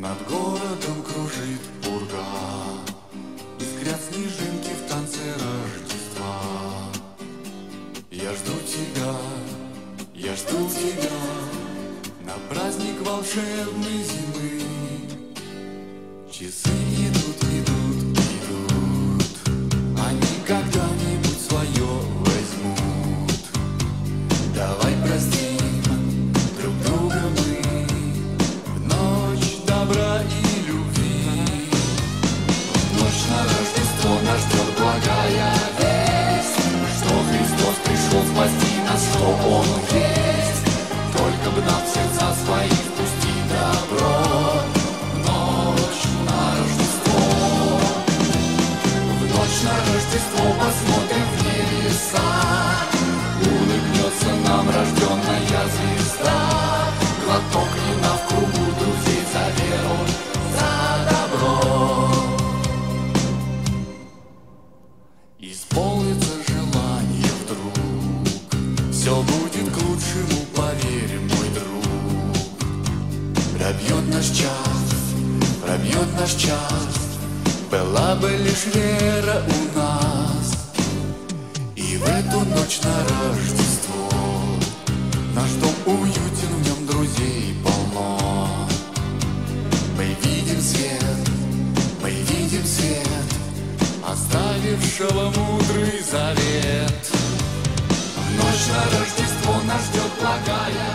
Над городом кружит пурга, искрят снежинки в танце Рождества. Я жду тебя, я жду тебя на праздник волшебной зимы. Часы идут, идут, идут, они когда-нибудь свое возьмут. Давай простим друг друга мы в ночь добра и любви. В ночь на Рождество нас ждет благая весть, что Христос пришел спасти нас, что Он есть. Только бы нам в сердца свои впусти добро. В ночь на Рождество, в ночь на Рождество посмотрим в небеса. Улыбнется нам рожденная звезда. Глоток вина в кругу друзей за веру, за добро. Исполнится желание вдруг, все будет к лучшему, поверь, мой друг. Пробьет наш час, пробьет наш час, была бы лишь вера у нас. И в эту ночь на Рождество наш дом уютен, в нем друзей полно. Мы видим свет, мы видим свет, оставившего мудрый завет. В ночь на Рождество нас ждет благая